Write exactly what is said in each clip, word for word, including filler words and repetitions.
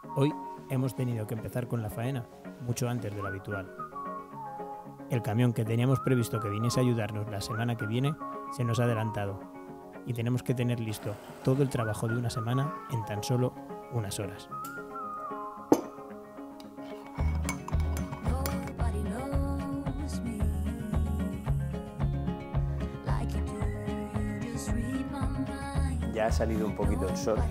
Hoy hemos tenido que empezar con la faena mucho antes de lo habitual. El camión que teníamos previsto que viniese a ayudarnos la semana que viene se nos ha adelantado y tenemos que tener listo todo el trabajo de una semana en tan solo unas horas. Ya ha salido un poquito el sol,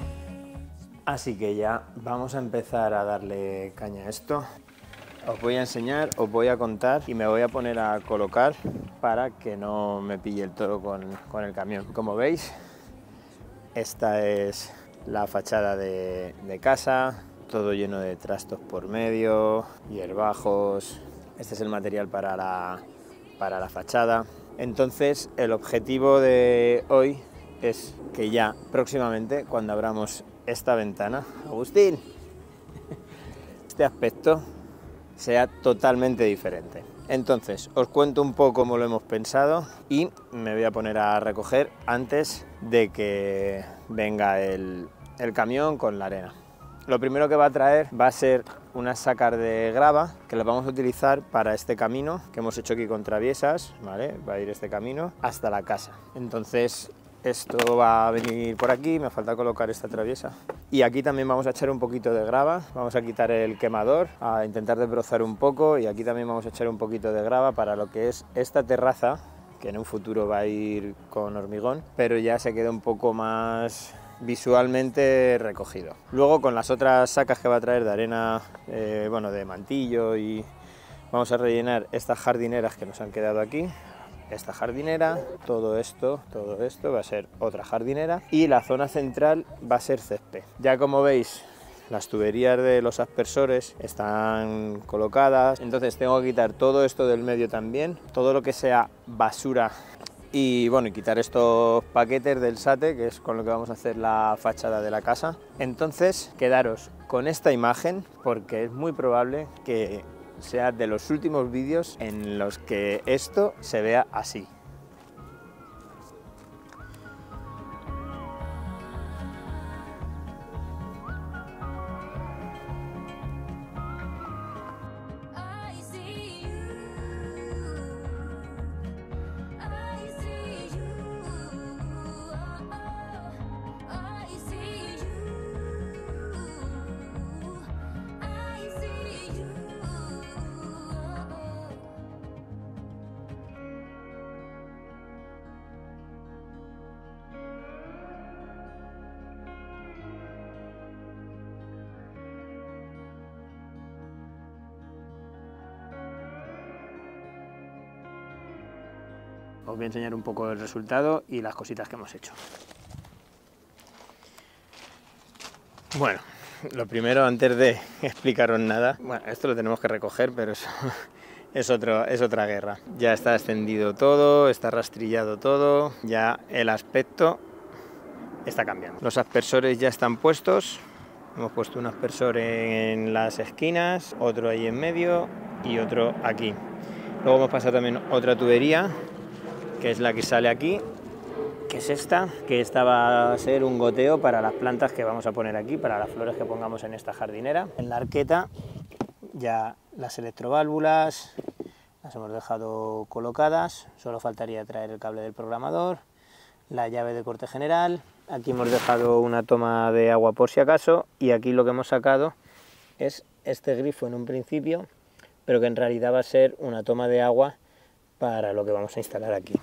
así que ya vamos a empezar a darle caña a esto. Os voy a enseñar, os voy a contar y me voy a poner a colocar para que no me pille el toro con, con el camión. Como veis, esta es la fachada de, de casa, todo lleno de trastos por medio, hierbajos. Este es el material para la, para la fachada. Entonces, el objetivo de hoy es que ya próximamente, cuando abramos esta ventana, Agustín, este aspecto sea totalmente diferente. Entonces, os cuento un poco cómo lo hemos pensado y me voy a poner a recoger antes de que venga el, el camión con la arena. Lo primero que va a traer va a ser unas sacas de grava que las vamos a utilizar para este camino que hemos hecho aquí con traviesas, ¿vale? Va a ir este camino hasta la casa. Entonces, esto va a venir por aquí, me falta colocar esta traviesa. Y aquí también vamos a echar un poquito de grava, vamos a quitar el quemador, a intentar desbrozar un poco, y aquí también vamos a echar un poquito de grava para lo que es esta terraza, que en un futuro va a ir con hormigón, pero ya se queda un poco más visualmente recogido. Luego, con las otras sacas que va a traer de arena, eh, bueno, de mantillo, y vamos a rellenar estas jardineras que nos han quedado aquí. Esta jardinera, todo esto, todo esto va a ser otra jardinera, y la zona central va a ser césped. Ya como veis, las tuberías de los aspersores están colocadas, entonces tengo que quitar todo esto del medio también, todo lo que sea basura, y bueno, y quitar estos paquetes del sate, que es con lo que vamos a hacer la fachada de la casa. Entonces, quedaros con esta imagen, porque es muy probable que sea de los últimos vídeos en los que esto se vea así. Os voy a enseñar un poco el resultado y las cositas que hemos hecho. Bueno, lo primero, antes de explicaros nada, bueno, esto lo tenemos que recoger, pero eso es, otro, es otra guerra. Ya está extendido todo, está rastrillado todo, ya el aspecto está cambiando. Los aspersores ya están puestos, hemos puesto un aspersor en las esquinas, otro ahí en medio y otro aquí. Luego hemos pasado también otra tubería, que es la que sale aquí, que es esta, que esta va a ser un goteo para las plantas que vamos a poner aquí, para las flores que pongamos en esta jardinera. En la arqueta ya las electroválvulas las hemos dejado colocadas, solo faltaría traer el cable del programador, la llave de corte general. Aquí hemos dejado una toma de agua por si acaso, y aquí lo que hemos sacado es este grifo en un principio, pero que en realidad va a ser una toma de agua para lo que vamos a instalar aquí.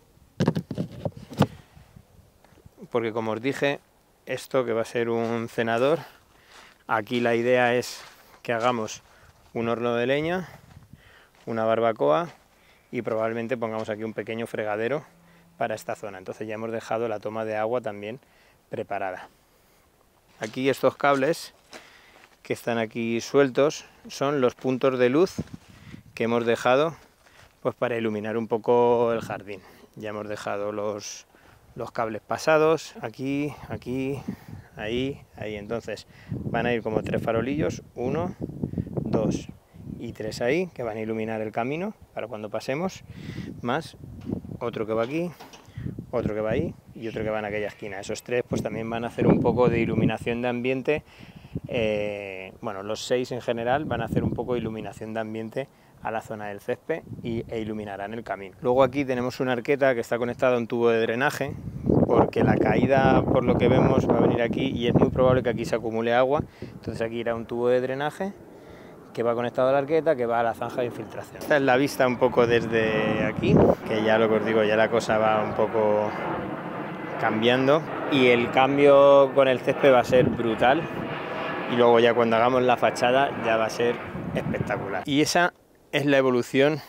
Porque, como os dije, esto que va a ser un cenador, aquí la idea es que hagamos un horno de leña, una barbacoa, y probablemente pongamos aquí un pequeño fregadero para esta zona. Entonces ya hemos dejado la toma de agua también preparada. Aquí estos cables que están aquí sueltos son los puntos de luz que hemos dejado, pues, para iluminar un poco el jardín. Ya hemos dejado los, los cables pasados, aquí, aquí, ahí, ahí. Entonces van a ir como tres farolillos, uno, dos y tres ahí, que van a iluminar el camino para cuando pasemos, más otro que va aquí, otro que va ahí y otro que va en aquella esquina. Esos tres pues también van a hacer un poco de iluminación de ambiente eh, bueno, los seis en general van a hacer un poco de iluminación de ambiente a la zona del césped y, e iluminarán el camino. Luego aquí tenemos una arqueta que está conectada a un tubo de drenaje, porque la caída, por lo que vemos, va a venir aquí y es muy probable que aquí se acumule agua. Entonces aquí irá un tubo de drenaje que va conectado a la arqueta, que va a la zanja de infiltración. Esta es la vista un poco desde aquí, que ya lo que os digo, ya la cosa va un poco cambiando y el cambio con el césped va a ser brutal, y luego ya cuando hagamos la fachada ya va a ser espectacular. Y esa es la evolución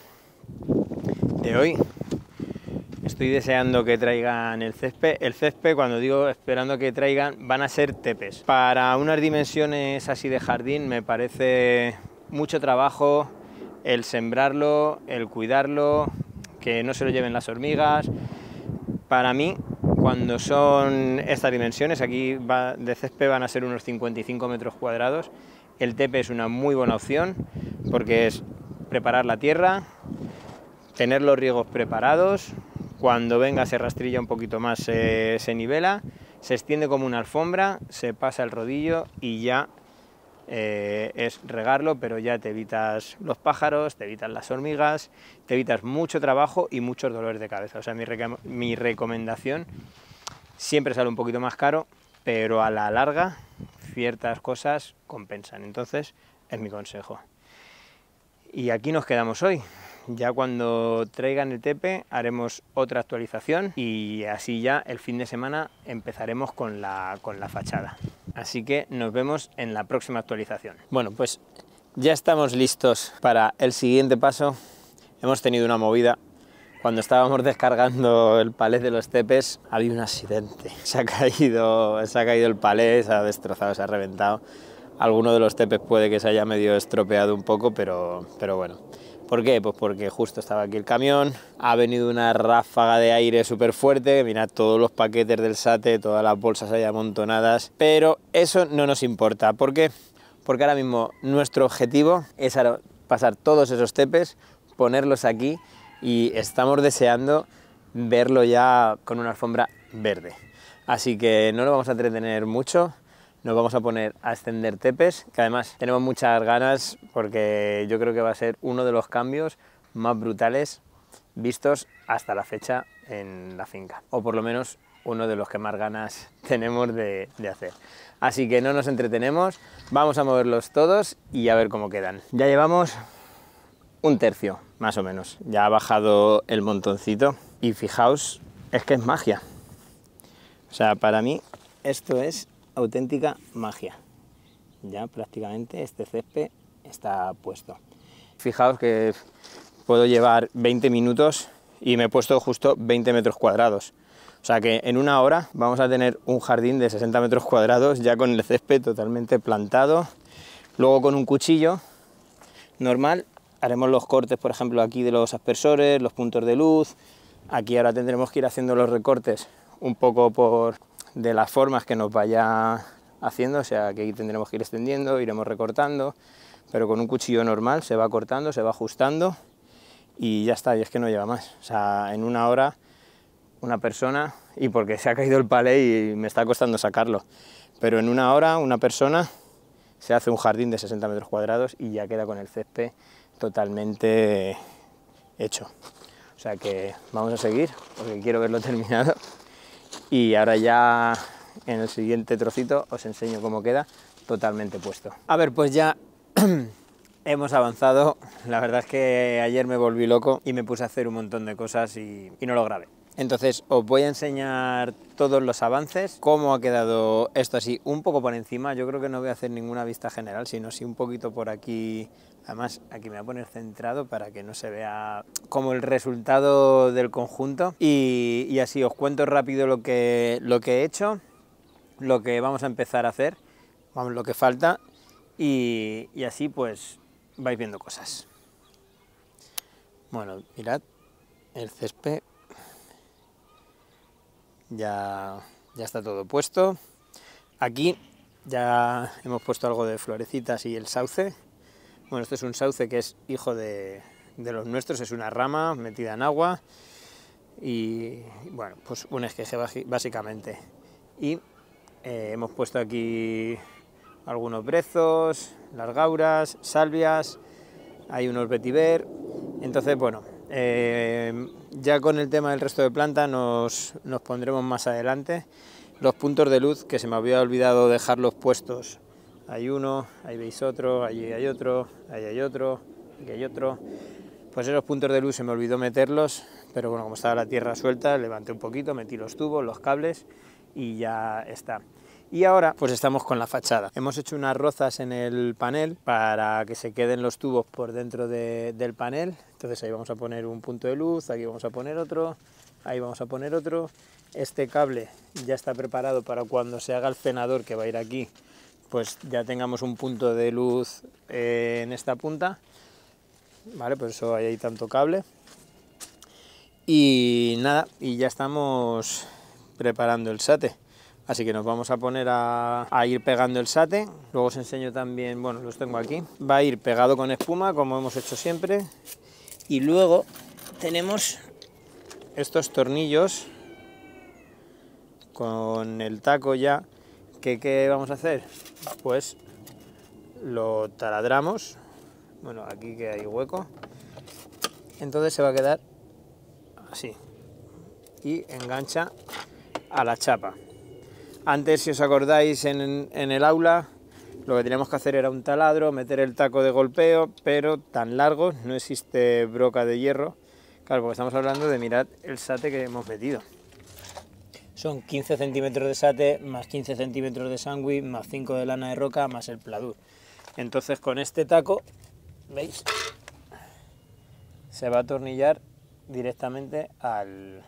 de hoy. Estoy deseando que traigan el césped. El césped, cuando digo esperando que traigan, van a ser tepes. Para unas dimensiones así de jardín me parece mucho trabajo el sembrarlo, el cuidarlo, que no se lo lleven las hormigas. Para mí, cuando son estas dimensiones, aquí va, de césped van a ser unos cincuenta y cinco metros cuadrados, el tepe es una muy buena opción porque es preparar la tierra, tener los riegos preparados, cuando venga se rastrilla un poquito más, se, se nivela, se extiende como una alfombra, se pasa el rodillo y ya eh, es regarlo, pero ya te evitas los pájaros, te evitas las hormigas, te evitas mucho trabajo y muchos dolores de cabeza. O sea, mi, rec mi recomendación, siempre sale un poquito más caro, pero a la larga ciertas cosas compensan. Entonces, es mi consejo. Y aquí nos quedamos hoy. Ya cuando traigan el tepe haremos otra actualización y así ya el fin de semana empezaremos con la, con la fachada. Así que nos vemos en la próxima actualización. Bueno, pues ya estamos listos para el siguiente paso. Hemos tenido una movida. Cuando estábamos descargando el palé de los tepes había un accidente. Se ha caído, se ha caído el palé, se ha destrozado, se ha reventado. Alguno de los tepes puede que se haya medio estropeado un poco, pero, pero bueno. ¿Por qué? Pues porque justo estaba aquí el camión, ha venido una ráfaga de aire súper fuerte, mirad todos los paquetes del SATE, todas las bolsas ahí amontonadas, pero eso no nos importa. ¿Por qué? Porque ahora mismo nuestro objetivo es pasar todos esos tepes, ponerlos aquí y estamos deseando verlo ya con una alfombra verde. Así que no lo vamos a entretener mucho. Nos vamos a poner a extender tepes, que además tenemos muchas ganas porque yo creo que va a ser uno de los cambios más brutales vistos hasta la fecha en la finca, o por lo menos uno de los que más ganas tenemos de, de hacer. Así que no nos entretenemos, vamos a moverlos todos y a ver cómo quedan. Ya llevamos un tercio, más o menos, ya ha bajado el montoncito y fijaos, es que es magia. O sea, para mí esto es auténtica magia. Ya prácticamente este césped está puesto. Fijaos que puedo llevar veinte minutos y me he puesto justo veinte metros cuadrados. O sea que en una hora vamos a tener un jardín de sesenta metros cuadrados ya con el césped totalmente plantado. Luego con un cuchillo normal haremos los cortes, por ejemplo, aquí de los aspersores, los puntos de luz. Aquí ahora tendremos que ir haciendo los recortes un poco por de las formas que nos vaya haciendo, o sea que aquí tendremos que ir extendiendo, iremos recortando, pero con un cuchillo normal se va cortando, se va ajustando y ya está, y es que no lleva más. O sea, en una hora una persona, y porque se ha caído el palé y me está costando sacarlo, pero en una hora una persona se hace un jardín de sesenta metros cuadrados y ya queda con el césped totalmente hecho. O sea que vamos a seguir porque quiero verlo terminado. Y ahora ya en el siguiente trocito os enseño cómo queda totalmente puesto. A ver, pues ya hemos avanzado. La verdad es que ayer me volví loco y me puse a hacer un montón de cosas y, y no lo grabé. Entonces os voy a enseñar todos los avances, cómo ha quedado esto así un poco por encima. Yo creo que no voy a hacer ninguna vista general, sino sí un poquito por aquí. Además, aquí me voy a poner centrado para que no se vea como el resultado del conjunto. Y, y así os cuento rápido lo que, lo que he hecho, lo que vamos a empezar a hacer, vamos, lo que falta, y, y así pues vais viendo cosas. Bueno, mirad, el césped ya, ya está todo puesto. Aquí ya hemos puesto algo de florecitas y el sauce. Bueno, esto es un sauce que es hijo de, de los nuestros, es una rama metida en agua y, bueno, pues un esqueje básicamente. Y eh, hemos puesto aquí algunos brezos, las gauras, salvias, hay unos vetiver. Entonces, bueno, eh, ya con el tema del resto de planta nos, nos pondremos más adelante. Los puntos de luz, que se me había olvidado dejarlos puestos. Hay uno, ahí veis otro, allí hay otro, ahí hay otro, aquí hay otro. Pues esos puntos de luz se me olvidó meterlos, pero bueno, como estaba la tierra suelta, levanté un poquito, metí los tubos, los cables y ya está. Y ahora pues estamos con la fachada. Hemos hecho unas rozas en el panel para que se queden los tubos por dentro de, del panel. Entonces ahí vamos a poner un punto de luz, aquí vamos a poner otro, ahí vamos a poner otro. Este cable ya está preparado para cuando se haga el fenador, que va a ir aquí, pues ya tengamos un punto de luz eh, en esta punta. Vale, por eso hay ahí tanto cable. Y nada, y ya estamos preparando el sate. Así que nos vamos a poner a, a ir pegando el sate. Luego os enseño también, bueno, los tengo aquí. Va a ir pegado con espuma, como hemos hecho siempre. Y luego tenemos estos tornillos con el taco ya. ¿Qué, qué vamos a hacer? Pues lo taladramos. Bueno, aquí que hay hueco. Entonces se va a quedar así. Y engancha a la chapa. Antes, si os acordáis, en, en el aula lo que teníamos que hacer era un taladro, meter el taco de golpeo, pero tan largo, no existe broca de hierro. Claro, porque estamos hablando de, mirad el sate que hemos metido. Son quince centímetros de sate, más quince centímetros de sándwich, más cinco de lana de roca, más el pladur. Entonces con este taco, ¿veis? Se va a atornillar directamente al...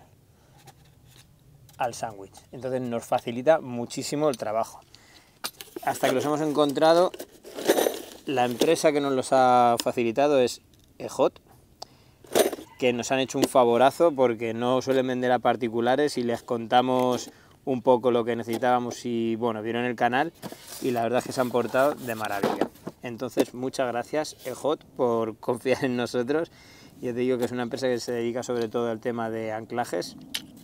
al sándwich. Entonces nos facilita muchísimo el trabajo. Hasta que los hemos encontrado, la empresa que nos los ha facilitado es E J, que nos han hecho un favorazo porque no suelen vender a particulares y les contamos un poco lo que necesitábamos y bueno, vieron el canal y la verdad es que se han portado de maravilla. Entonces muchas gracias E J por confiar en nosotros. Yo te digo que es una empresa que se dedica sobre todo al tema de anclajes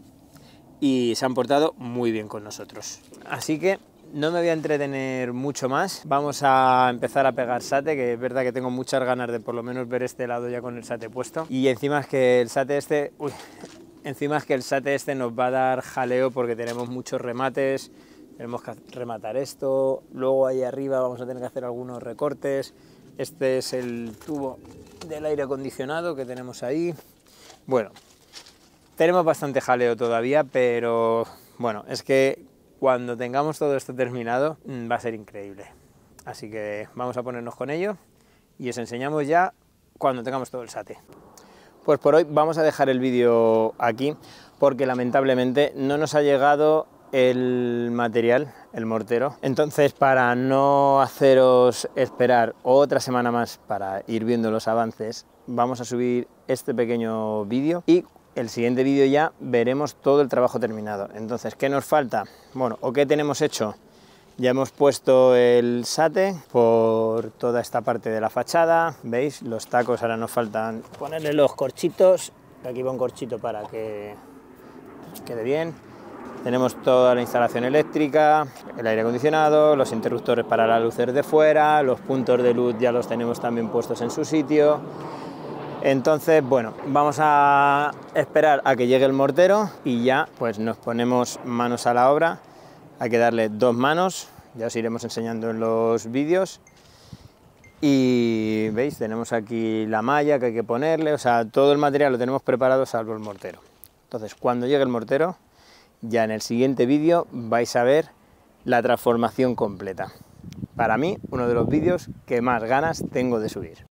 y se han portado muy bien con nosotros. Así que no me voy a entretener mucho más, vamos a empezar a pegar sate, que es verdad que tengo muchas ganas de por lo menos ver este lado ya con el sate puesto. Y encima es que el sate este, uy, encima es que el sate este nos va a dar jaleo porque tenemos muchos remates, tenemos que rematar esto, luego ahí arriba vamos a tener que hacer algunos recortes. Este es el tubo del aire acondicionado que tenemos ahí. Bueno, tenemos bastante jaleo todavía, pero bueno, es que cuando tengamos todo esto terminado va a ser increíble. Así que vamos a ponernos con ello y os enseñamos ya cuando tengamos todo el sate. Pues por hoy vamos a dejar el vídeo aquí porque lamentablemente no nos ha llegado el material, el mortero. Entonces, para no haceros esperar otra semana más para ir viendo los avances, vamos a subir este pequeño vídeo y el siguiente vídeo ya veremos todo el trabajo terminado. Entonces, ¿qué nos falta? Bueno, ¿o qué tenemos hecho? Ya hemos puesto el sate por toda esta parte de la fachada, ¿veis? Los tacos, ahora nos faltan ponerle los corchitos. Aquí va un corchito para que quede bien. Tenemos toda la instalación eléctrica, el aire acondicionado, los interruptores para las luces de fuera, los puntos de luz ya los tenemos también puestos en su sitio. Entonces, bueno, vamos a esperar a que llegue el mortero y ya pues nos ponemos manos a la obra. Hay que darle dos manos, ya os iremos enseñando en los vídeos. Y veis, tenemos aquí la malla que hay que ponerle, o sea, todo el material lo tenemos preparado salvo el mortero. Entonces, cuando llegue el mortero, ya en el siguiente vídeo vais a ver la transformación completa. Para mí, uno de los vídeos que más ganas tengo de subir.